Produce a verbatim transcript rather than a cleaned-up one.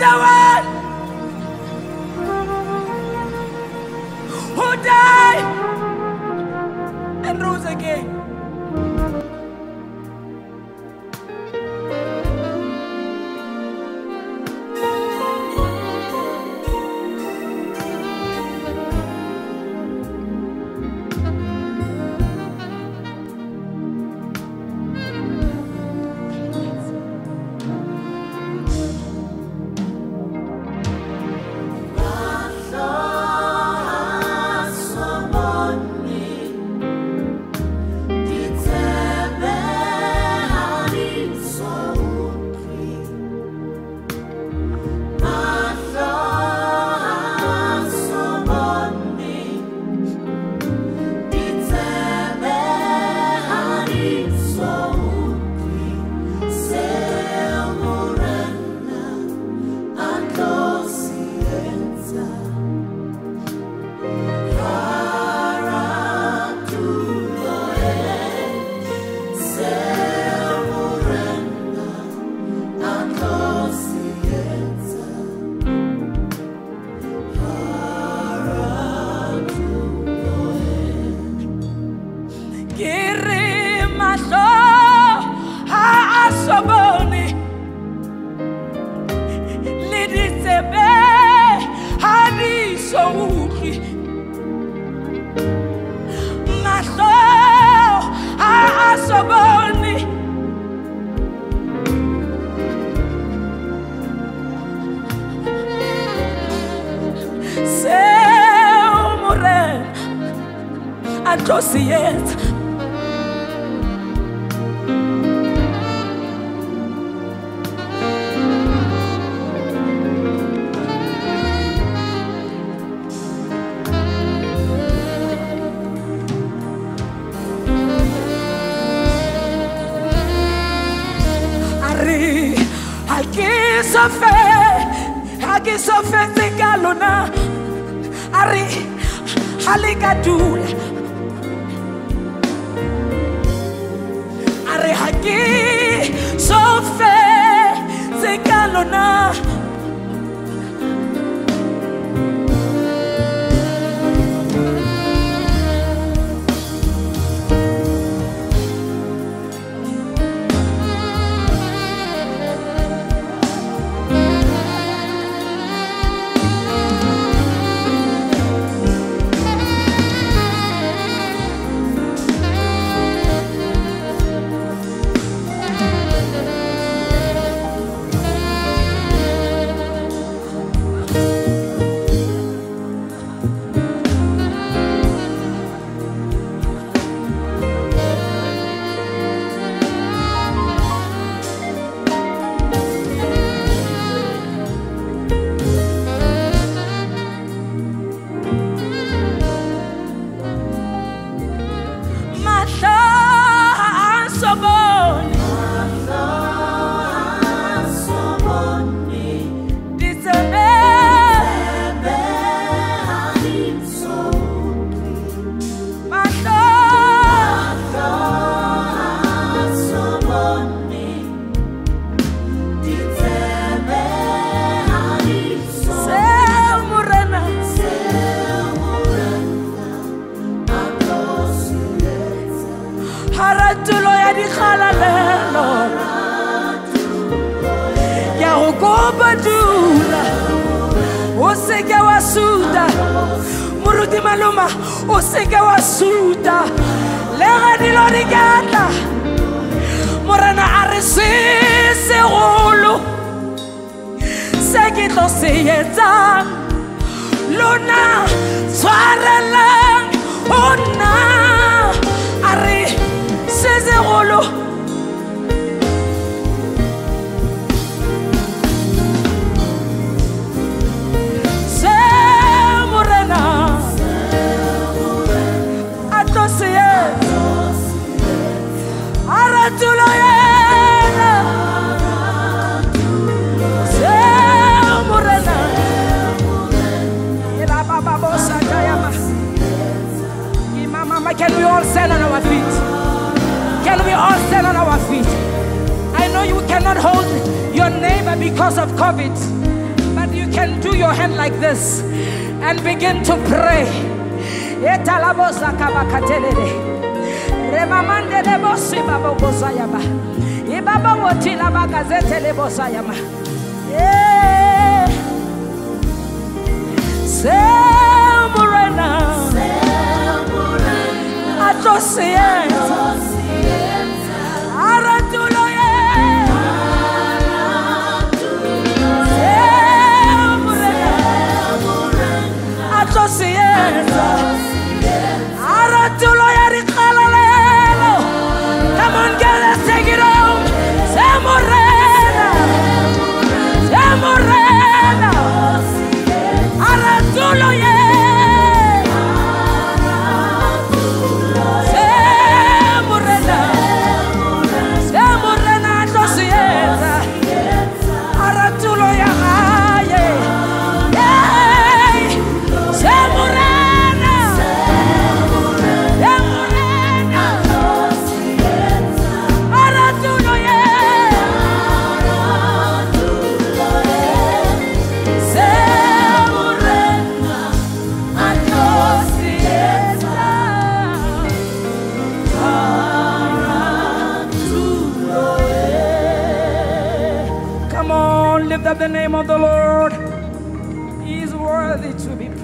the one who died and rose again. Josiet Ari Aki Sofe Aki Sofe Tegalona Ari Haligadula Haki Sofe Zekalona Osega wasuda Muruti maluma Osega wasuda Lega di lorigata Morana arisi segolo Segito seyeta Luna Swarelang Ona Ari Sezegolo Can we all stand on our feet? Can we all stand on our feet? I know you cannot hold your neighbor because of COVID, do your hand like this and begin to pray. Come on, guys, take it home. Semorena, Semorena, Aratulo, yeah, Semorena, Semorena, Josieta, Aratulo, yeah, yeah, Semorena, Semorena, Aratulo, yeah, Semorena, Josieta, Aratulo, yeah. Come on, lift up the name of the Lord. He is worthy to be praised.